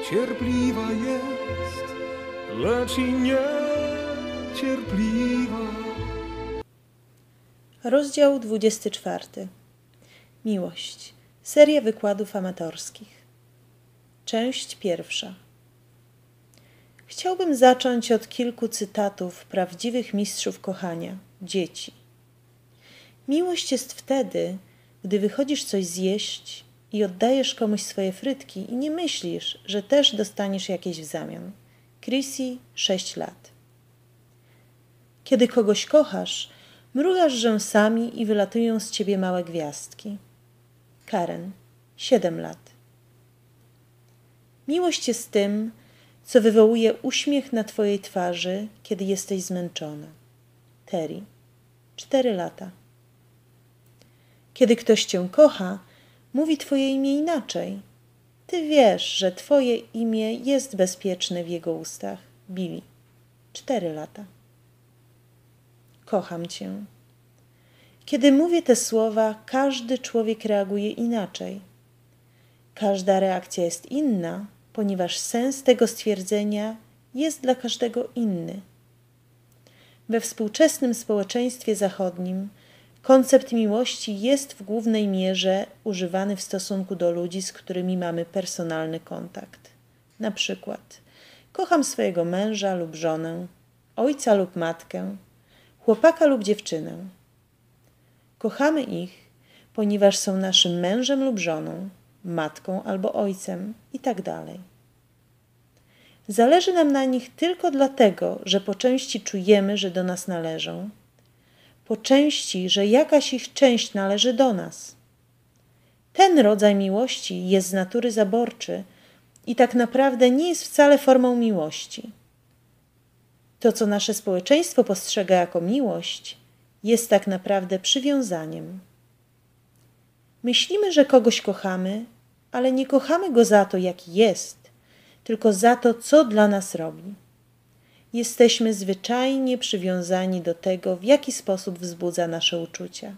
Cierpliwa jest, lecz i niecierpliwa. Rozdział 24. Miłość. Seria wykładów amatorskich. Część pierwsza. Chciałbym zacząć od kilku cytatów prawdziwych mistrzów kochania, dzieci. Miłość jest wtedy, gdy wychodzisz coś zjeść i oddajesz komuś swoje frytki i nie myślisz, że też dostaniesz jakieś w zamian. Chrissy, 6 lat. Kiedy kogoś kochasz, mrugasz rzęsami i wylatują z ciebie małe gwiazdki. Karen, 7 lat. Miłość jest tym, co wywołuje uśmiech na twojej twarzy, kiedy jesteś zmęczona. Terry, 4 lata. Kiedy ktoś cię kocha, mówi twoje imię inaczej. Ty wiesz, że twoje imię jest bezpieczne w jego ustach. Billy, 4 lata. Kocham cię. Kiedy mówię te słowa, każdy człowiek reaguje inaczej. Każda reakcja jest inna, ponieważ sens tego stwierdzenia jest dla każdego inny. We współczesnym społeczeństwie zachodnim koncept miłości jest w głównej mierze używany w stosunku do ludzi, z którymi mamy personalny kontakt. Na przykład kocham swojego męża lub żonę, ojca lub matkę, chłopaka lub dziewczynę. Kochamy ich, ponieważ są naszym mężem lub żoną, matką albo ojcem itd. Zależy nam na nich tylko dlatego, że po części czujemy, że do nas należą, po części, że jakaś ich część należy do nas. Ten rodzaj miłości jest z natury zaborczy i tak naprawdę nie jest wcale formą miłości. To, co nasze społeczeństwo postrzega jako miłość, jest tak naprawdę przywiązaniem. Myślimy, że kogoś kochamy, ale nie kochamy go za to, jaki jest, tylko za to, co dla nas robi. Jesteśmy zwyczajnie przywiązani do tego, w jaki sposób wzbudza nasze uczucia.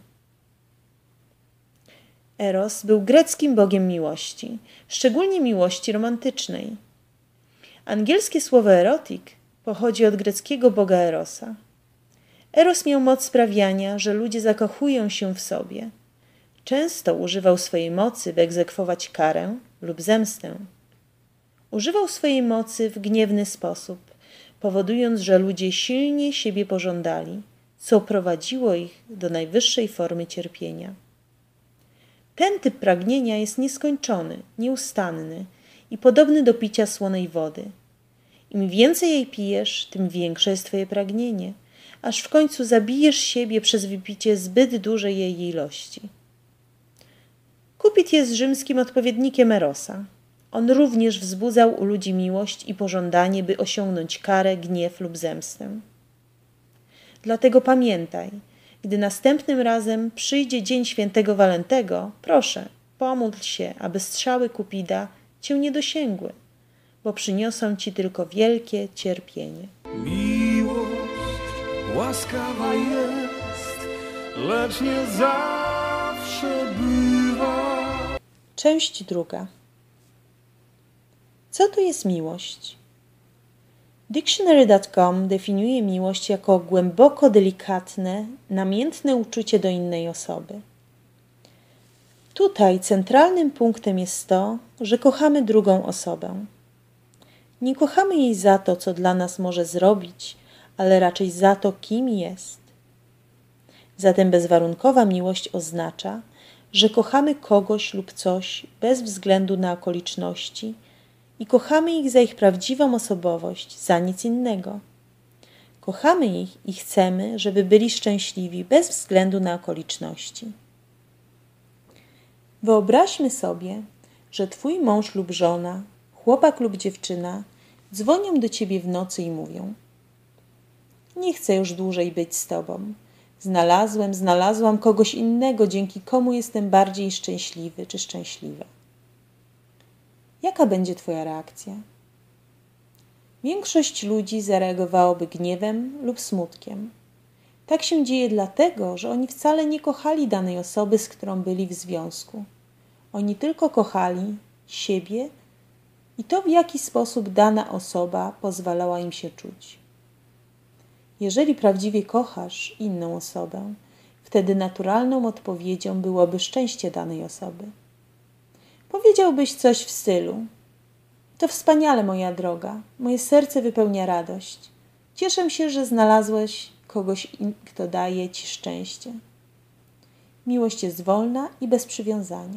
Eros był greckim bogiem miłości, szczególnie miłości romantycznej. Angielskie słowo erotic pochodzi od greckiego boga Erosa. Eros miał moc sprawiania, że ludzie zakochują się w sobie. Często używał swojej mocy, by egzekwować karę lub zemstę. Używał swojej mocy w gniewny sposób, powodując, że ludzie silnie siebie pożądali, co prowadziło ich do najwyższej formy cierpienia. Ten typ pragnienia jest nieskończony, nieustanny i podobny do picia słonej wody. Im więcej jej pijesz, tym większe jest twoje pragnienie, aż w końcu zabijesz siebie przez wypicie zbyt dużej jej ilości. Kupid jest rzymskim odpowiednikiem Erosa. On również wzbudzał u ludzi miłość i pożądanie, by osiągnąć karę, gniew lub zemstę. Dlatego pamiętaj, gdy następnym razem przyjdzie dzień świętego Walentego, proszę, pomódl się, aby strzały Kupida cię nie dosięgły, bo przyniosą ci tylko wielkie cierpienie. Miłość łaskawa jest, lecz nie zawsze bywa. Część druga. Co to jest miłość? Dictionary.com definiuje miłość jako głęboko delikatne, namiętne uczucie do innej osoby. Tutaj centralnym punktem jest to, że kochamy drugą osobę. Nie kochamy jej za to, co dla nas może zrobić, ale raczej za to, kim jest. Zatem bezwarunkowa miłość oznacza, że kochamy kogoś lub coś bez względu na okoliczności i kochamy ich za ich prawdziwą osobowość, za nic innego. Kochamy ich i chcemy, żeby byli szczęśliwi bez względu na okoliczności. Wyobraźmy sobie, że twój mąż lub żona, chłopak lub dziewczyna dzwonią do ciebie w nocy i mówią: nie chcę już dłużej być z tobą. Znalazłam kogoś innego, dzięki komu jestem bardziej szczęśliwy czy szczęśliwa. Jaka będzie twoja reakcja? Większość ludzi zareagowałoby gniewem lub smutkiem. Tak się dzieje dlatego, że oni wcale nie kochali danej osoby, z którą byli w związku. Oni tylko kochali siebie i to, w jaki sposób dana osoba pozwalała im się czuć. Jeżeli prawdziwie kochasz inną osobę, wtedy naturalną odpowiedzią byłoby szczęście danej osoby. Powiedziałbyś coś w stylu: to wspaniale, moja droga, moje serce wypełnia radość. Cieszę się, że znalazłeś kogoś, kto daje ci szczęście. Miłość jest wolna i bez przywiązania.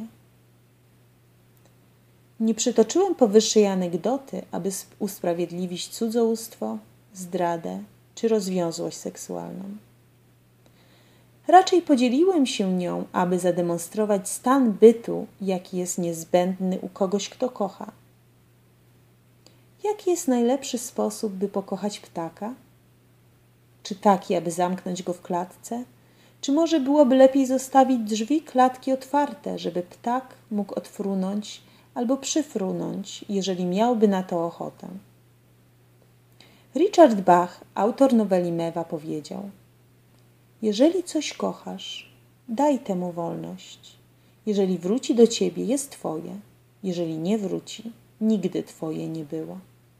Nie przytoczyłem powyższej anegdoty, aby usprawiedliwić cudzołóstwo, zdradę czy rozwiązłość seksualną. Raczej podzieliłem się nią, aby zademonstrować stan bytu, jaki jest niezbędny u kogoś, kto kocha. Jaki jest najlepszy sposób, by pokochać ptaka? Czy taki, aby zamknąć go w klatce? Czy może byłoby lepiej zostawić drzwi klatki otwarte, żeby ptak mógł odfrunąć albo przyfrunąć, jeżeli miałby na to ochotę? Richard Bach, autor noweli Mewa, powiedział: jeżeli coś kochasz, daj temu wolność. Jeżeli wróci do ciebie, jest twoje. Jeżeli nie wróci, nigdy twoje nie było.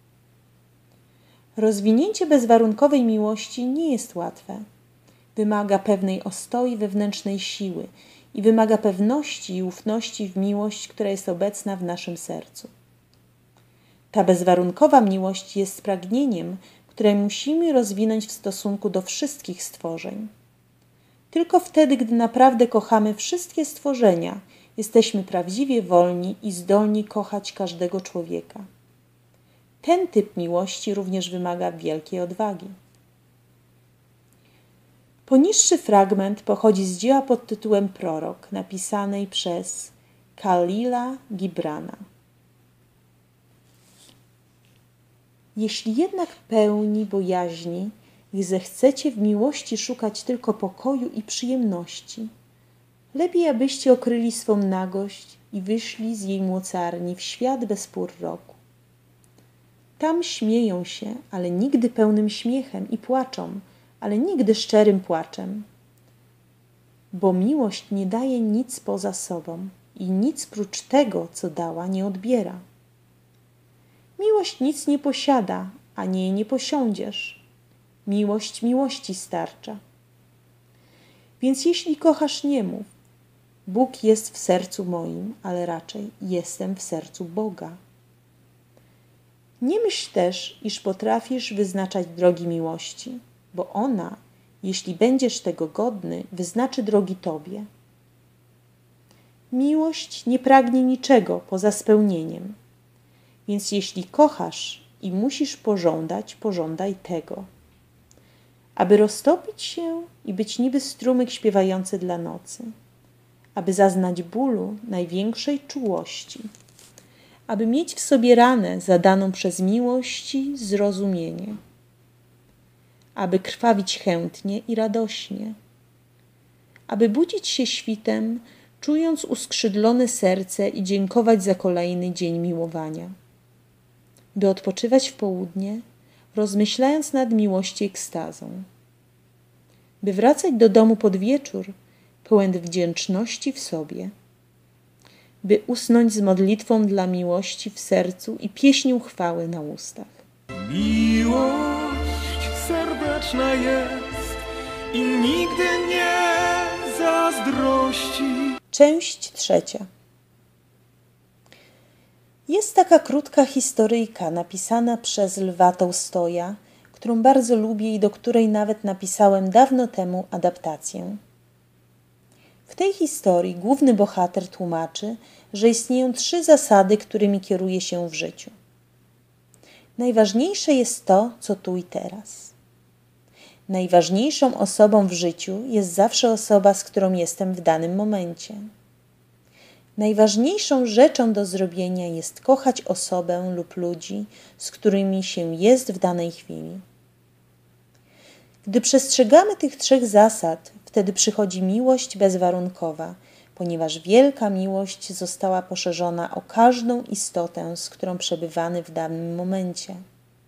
Rozwinięcie bezwarunkowej miłości nie jest łatwe. Wymaga pewnej ostoi wewnętrznej siły i wymaga pewności i ufności w miłość, która jest obecna w naszym sercu. Ta bezwarunkowa miłość jest pragnieniem, które musimy rozwinąć w stosunku do wszystkich stworzeń. Tylko wtedy, gdy naprawdę kochamy wszystkie stworzenia, jesteśmy prawdziwie wolni i zdolni kochać każdego człowieka. Ten typ miłości również wymaga wielkiej odwagi. Poniższy fragment pochodzi z dzieła pod tytułem Prorok, napisanej przez Khalila Gibrana. Jeśli jednak pełni bojaźni i zechcecie w miłości szukać tylko pokoju i przyjemności, lepiej abyście okryli swą nagość i wyszli z jej mocarni w świat bez pór roku. Tam śmieją się, ale nigdy pełnym śmiechem, i płaczą, ale nigdy szczerym płaczem. Bo miłość nie daje nic poza sobą i nic prócz tego, co dała, nie odbiera. Miłość nic nie posiada, ani jej nie posiądziesz. Miłość miłości starcza. Więc jeśli kochasz, nie mów: Bóg jest w sercu moim, ale raczej jestem w sercu Boga. Nie myśl też, iż potrafisz wyznaczać drogi miłości, bo ona, jeśli będziesz tego godny, wyznaczy drogi tobie. Miłość nie pragnie niczego poza spełnieniem. Więc jeśli kochasz i musisz pożądać, pożądaj tego. Aby roztopić się i być niby strumyk śpiewający dla nocy. Aby zaznać bólu największej czułości. Aby mieć w sobie ranę zadaną przez miłość i zrozumienie. Aby krwawić chętnie i radośnie. Aby budzić się świtem, czując uskrzydlone serce i dziękować za kolejny dzień miłowania. By odpoczywać w południe, rozmyślając nad miłości i ekstazą. By wracać do domu pod wieczór, pełen wdzięczności w sobie. By usnąć z modlitwą dla miłości w sercu i pieśnią chwały na ustach. Miłość serdeczna jest i nigdy nie zazdrości. Część 3. Jest taka krótka historyjka napisana przez Lwa Tołstoja, którą bardzo lubię i do której nawet napisałem dawno temu adaptację. W tej historii główny bohater tłumaczy, że istnieją 3 zasady, którymi kieruje się w życiu. Najważniejsze jest to, co tu i teraz. Najważniejszą osobą w życiu jest zawsze osoba, z którą jestem w danym momencie. Najważniejszą rzeczą do zrobienia jest kochać osobę lub ludzi, z którymi się jest w danej chwili. Gdy przestrzegamy tych 3 zasad, wtedy przychodzi miłość bezwarunkowa, ponieważ wielka miłość została poszerzona o każdą istotę, z którą przebywamy w danym momencie.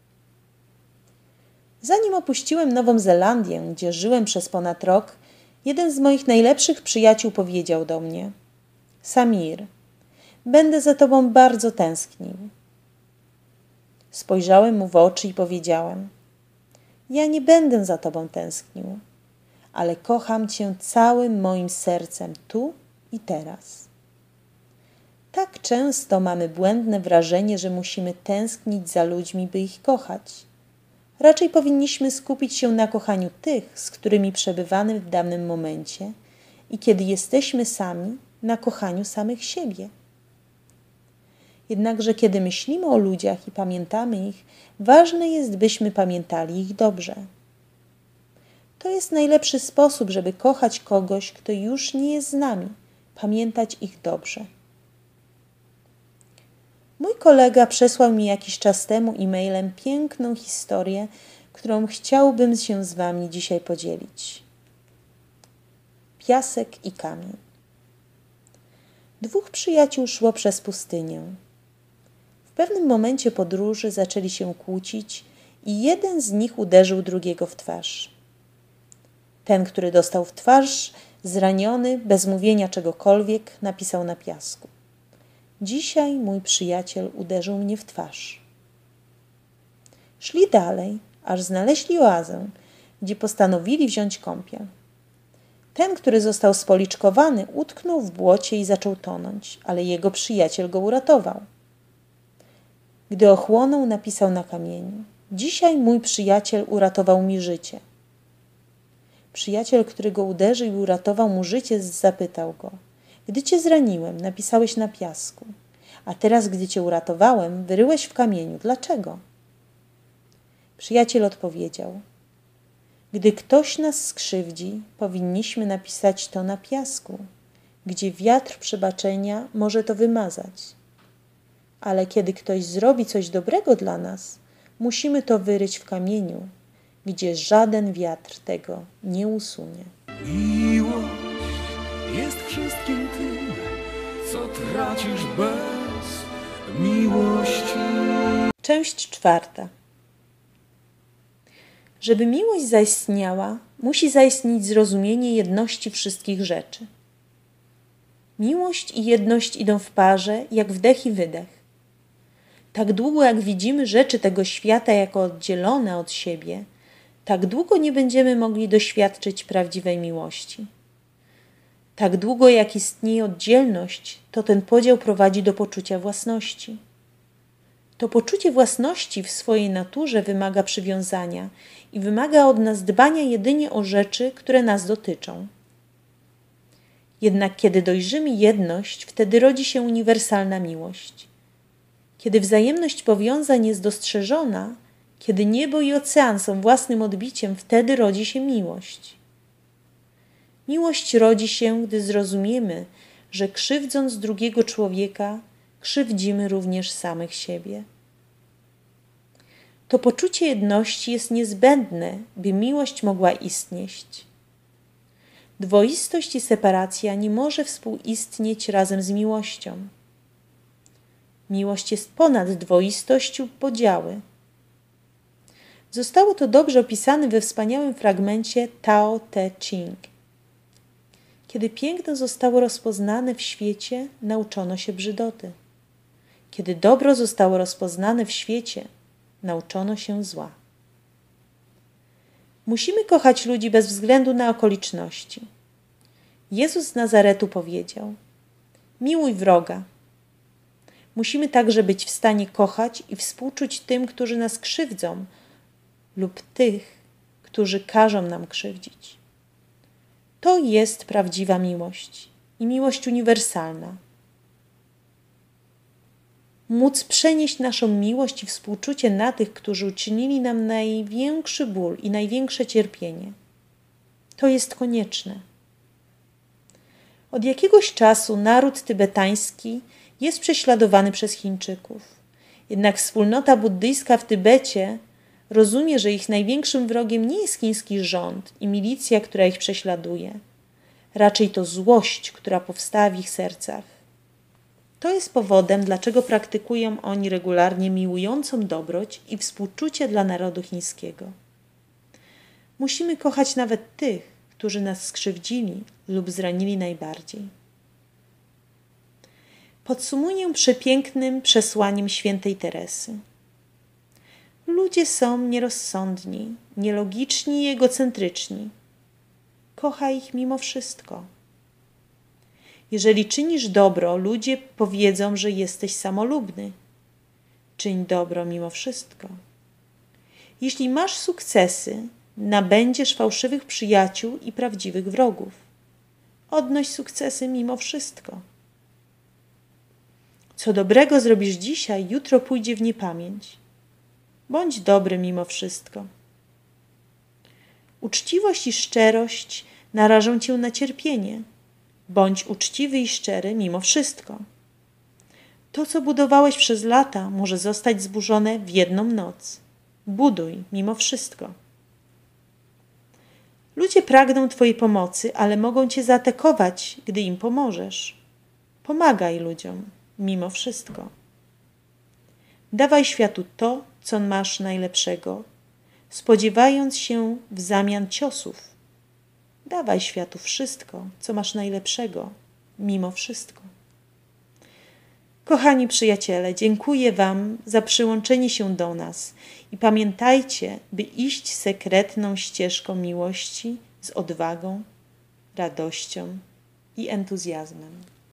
Zanim opuściłem Nową Zelandię, gdzie żyłem przez ponad rok, jeden z moich najlepszych przyjaciół powiedział do mnie: Samir, będę za tobą bardzo tęsknił. Spojrzałem mu w oczy i powiedziałem: ja nie będę za tobą tęsknił, ale kocham cię całym moim sercem tu i teraz. Tak często mamy błędne wrażenie, że musimy tęsknić za ludźmi, by ich kochać. Raczej powinniśmy skupić się na kochaniu tych, z którymi przebywamy w danym momencie i kiedy jesteśmy sami, na kochaniu samych siebie. Jednakże kiedy myślimy o ludziach i pamiętamy ich, ważne jest, byśmy pamiętali ich dobrze. To jest najlepszy sposób, żeby kochać kogoś, kto już nie jest z nami, pamiętać ich dobrze. Mój kolega przesłał mi jakiś czas temu e-mailem piękną historię, którą chciałbym się z wami dzisiaj podzielić. Piasek i kamień. Dwóch przyjaciół szło przez pustynię. W pewnym momencie podróży zaczęli się kłócić i jeden z nich uderzył drugiego w twarz. Ten, który dostał w twarz, zraniony, bez mówienia czegokolwiek, napisał na piasku: dzisiaj mój przyjaciel uderzył mnie w twarz. Szli dalej, aż znaleźli oazę, gdzie postanowili wziąć kąpiel. Ten, który został spoliczkowany, utknął w błocie i zaczął tonąć, ale jego przyjaciel go uratował. Gdy ochłonął, napisał na kamieniu: dzisiaj mój przyjaciel uratował mi życie. Przyjaciel, który go uderzył i uratował mu życie, zapytał go: gdy cię zraniłem, napisałeś na piasku, a teraz, gdy cię uratowałem, wyryłeś w kamieniu. Dlaczego? Przyjaciel odpowiedział: gdy ktoś nas skrzywdzi, powinniśmy napisać to na piasku, gdzie wiatr przebaczenia może to wymazać. Ale kiedy ktoś zrobi coś dobrego dla nas, musimy to wyryć w kamieniu, gdzie żaden wiatr tego nie usunie. Miłość jest wszystkim tym, co tracisz bez miłości. Część 4. Żeby miłość zaistniała, musi zaistnieć zrozumienie jedności wszystkich rzeczy. Miłość i jedność idą w parze, jak wdech i wydech. Tak długo jak widzimy rzeczy tego świata jako oddzielone od siebie, tak długo nie będziemy mogli doświadczyć prawdziwej miłości. Tak długo jak istnieje oddzielność, to ten podział prowadzi do poczucia własności. To poczucie własności w swojej naturze wymaga przywiązania i wymaga od nas dbania jedynie o rzeczy, które nas dotyczą. Jednak kiedy dojrzymy jedność, wtedy rodzi się uniwersalna miłość. Kiedy wzajemność powiązań jest dostrzeżona, kiedy niebo i ocean są własnym odbiciem, wtedy rodzi się miłość. Miłość rodzi się, gdy zrozumiemy, że krzywdząc drugiego człowieka, krzywdzimy również samych siebie. To poczucie jedności jest niezbędne, by miłość mogła istnieć. Dwoistość i separacja nie może współistnieć razem z miłością. Miłość jest ponad dwoistość lub podziały. Zostało to dobrze opisane we wspaniałym fragmencie Tao Te Ching. Kiedy piękno zostało rozpoznane w świecie, nauczono się brzydoty. Kiedy dobro zostało rozpoznane w świecie, nauczono się zła. Musimy kochać ludzi bez względu na okoliczności. Jezus z Nazaretu powiedział: miłuj wroga. Musimy także być w stanie kochać i współczuć tym, którzy nas krzywdzą, lub tych, którzy każą nam krzywdzić. To jest prawdziwa miłość i miłość uniwersalna. Móc przenieść naszą miłość i współczucie na tych, którzy uczynili nam największy ból i największe cierpienie. To jest konieczne. Od jakiegoś czasu naród tybetański jest prześladowany przez Chińczyków. Jednak wspólnota buddyjska w Tybecie rozumie, że ich największym wrogiem nie jest chiński rząd i milicja, która ich prześladuje. Raczej to złość, która powstała w ich sercach. To jest powodem, dlaczego praktykują oni regularnie miłującą dobroć i współczucie dla narodu chińskiego. Musimy kochać nawet tych, którzy nas skrzywdzili lub zranili najbardziej. Podsumuję przepięknym przesłaniem świętej Teresy. Ludzie są nierozsądni, nielogiczni i egocentryczni. Kochaj ich mimo wszystko. Jeżeli czynisz dobro, ludzie powiedzą, że jesteś samolubny. Czyń dobro mimo wszystko. Jeśli masz sukcesy, nabędziesz fałszywych przyjaciół i prawdziwych wrogów. Odnoś sukcesy mimo wszystko. Co dobrego zrobisz dzisiaj, jutro pójdzie w niepamięć. Bądź dobry mimo wszystko. Uczciwość i szczerość narażą cię na cierpienie. Bądź uczciwy i szczery mimo wszystko. To, co budowałeś przez lata, może zostać zburzone w jedną noc. Buduj mimo wszystko. Ludzie pragną twojej pomocy, ale mogą cię zaatakować, gdy im pomożesz. Pomagaj ludziom mimo wszystko. Dawaj światu to, co masz najlepszego, spodziewając się w zamian ciosów. Dawaj światu wszystko, co masz najlepszego, mimo wszystko. Kochani przyjaciele, dziękuję wam za przyłączenie się do nas i pamiętajcie, by iść sekretną ścieżką miłości z odwagą, radością i entuzjazmem.